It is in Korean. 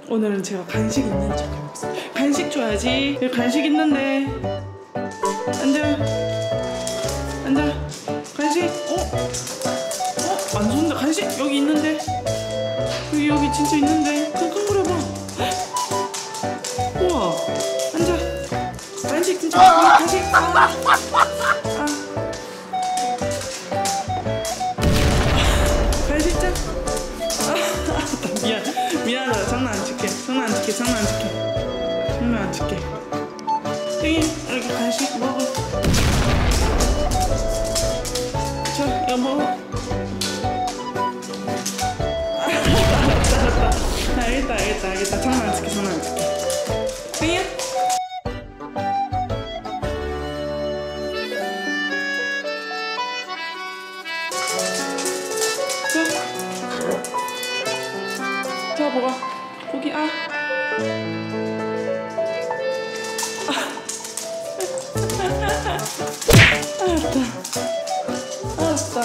오늘은 제가 간식 있는 척 해보겠습니다. 간식 줘야지. 여기 간식 있는데. 앉아. 앉아. 간식. 안 좋은데 간식 여기 있는데. 여기 진짜 있는데. 끙끙거려봐. 우와. 앉아. 간식 진짜. 간식. 간식 짠. 미안하다. 장난 안 칠게. 장난 안 칠게. 장난 안 칠게. 장난 안 칠게. 땡이 이렇게 간식 먹어. 자, 이거 먹어. 알겠다. 장난 안 칠게. 장난 안 칠게. 땡이야. 자, 먹어. 고기, 알았다.